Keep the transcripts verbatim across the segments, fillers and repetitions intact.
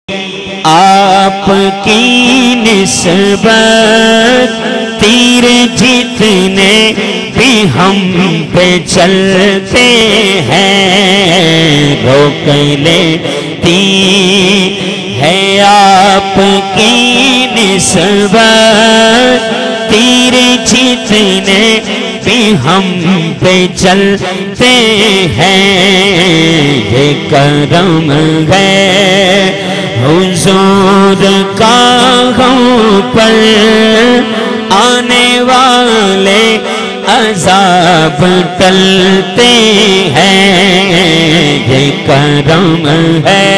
آپ کی نسبت تیر جتنے بھی ہم پہ چلتے ہیں روک لیتی ہے آپ کی نسبت تیر جتنے بھی ہم پہ چلتے ہیں یہ کرم ہے حضور کا ہم پر آنے والے عذاب ٹلتے ہیں یہ کرم ہے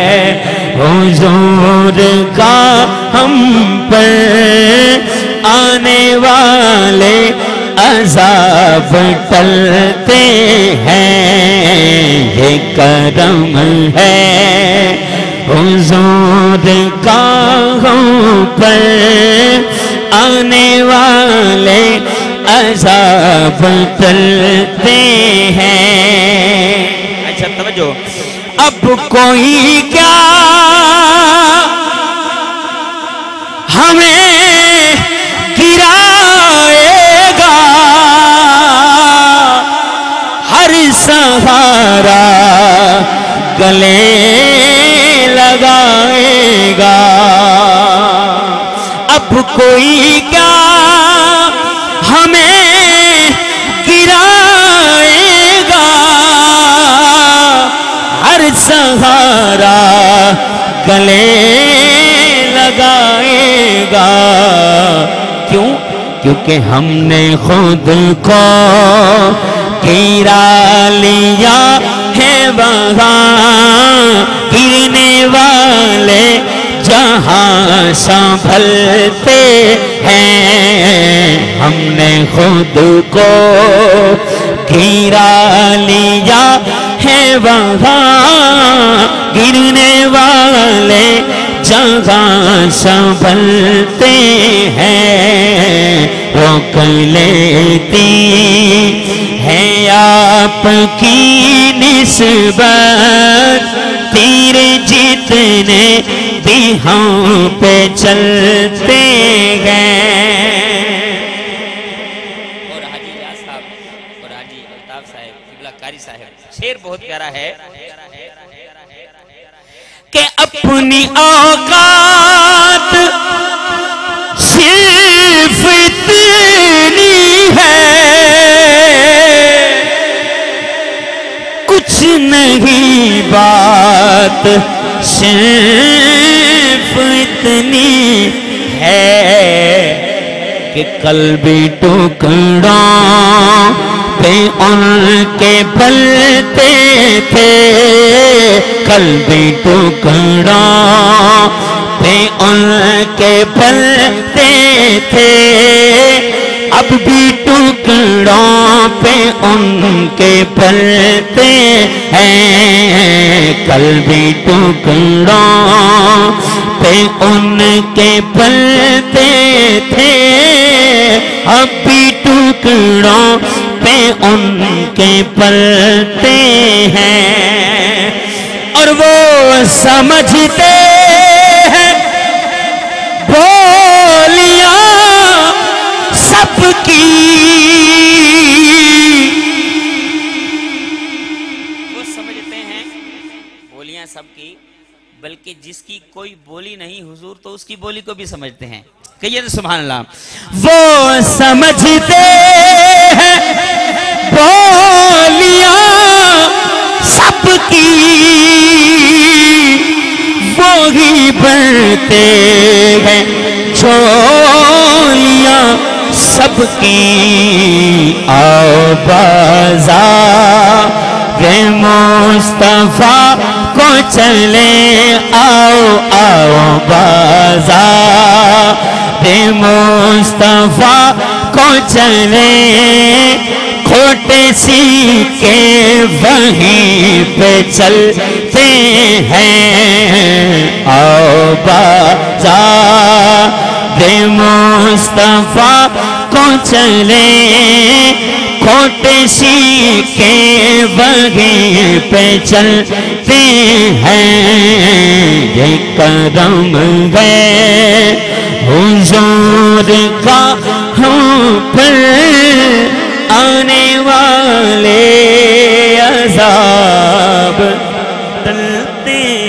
حضور کا ہم پر آنے والے عذاب ٹلتے ہیں یہ کرم ہے حضور کا ہم پر آنے والے عذاب ٹلتے ہیں۔ اچھا توجہ، اب کوئی کیا ہمیں گرائے گا، ہر سہارا گلے لگائے گا۔ اب کوئی کیا ہمیں گرائے گا، ہر سہارا گلے لگائے گا۔ کیوں؟ کیونکہ ہم نے خود کو گرا لیا ہے وہاں گرنے والے جہاں سنبھلتے ہیں۔ ہم نے خود کو گرا لیا ہے وہاں گرنے والے جہاں سنبھلتے ہیں۔ روک لیتی ہے آپ کی نسبت تیر جتنے بھی ہم پہ چلتے ہیں۔ اور حاجی ریاض صاحب اور حاجی الطاف صاحب قبلہ کاری صاحب شعر بہت پیارا ہے کہ اپنی اوقات صرف اتنی ہے، کچھ نہیں بات صرف اتنی ہے کہ قلبی ٹکڑوں پہ ان کے پلتے تھے، قلبی ٹکڑوں پہ ان کے پلتے تھے، اب بھی ٹکڑوں پہ ان کے پلتے ہیں۔ قلبی ٹکڑوں پہ ان کے پلتے تھے، اب بھی ٹکڑوں پہ ان کے پلتے ہیں۔ اور وہ سمجھتے ہیں بولیاں سب کی، وہ سمجھتے ہیں بولیاں سب کی، بلکہ جس کی کوئی بولی نہیں حضور تو اس کی بولی کو بھی سمجھتے ہیں۔ کہیے تو سبحان اللہ۔ وہ سمجھتے ہیں بولیاں سب کی، وہی بنتے ہیں جھولیاں سب کی۔ آؤ بازار مصطفیٰ کو چلے، آؤ آؤ بازار مصطفیٰ کو چلے، کھوٹے سکے وہیں پہ چلتے ہیں۔ آؤ بازار مصطفیٰ کو چلے، کھوٹے سیکے وہیں پہ چلتے ہیں، یہ کرم ہے حضور کا ہم پر، آنے والے عذاب ٹلتے